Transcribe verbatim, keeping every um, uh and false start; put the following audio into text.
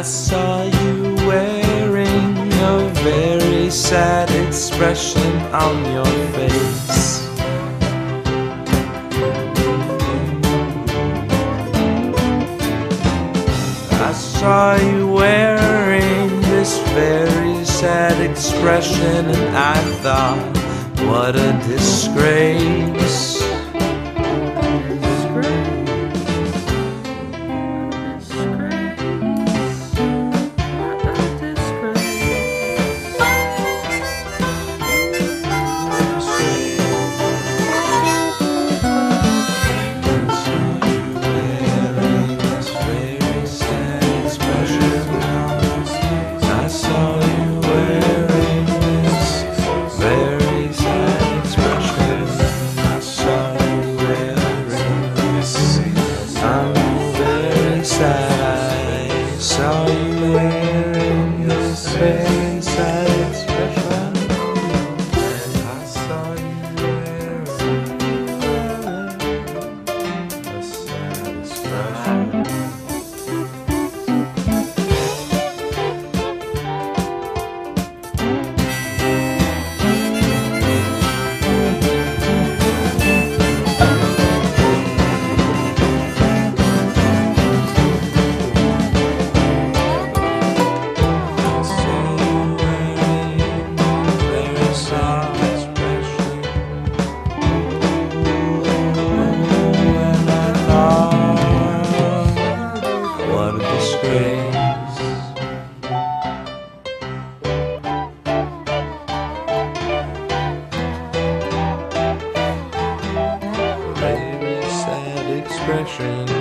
saw you wearing a very sad expression on your face. I saw you wearing this very sad expression, and I thought, what a disgrace. I saw you wearing this very sad expression. I saw you wearing a sad expression. What a disgrace. Very sad expression.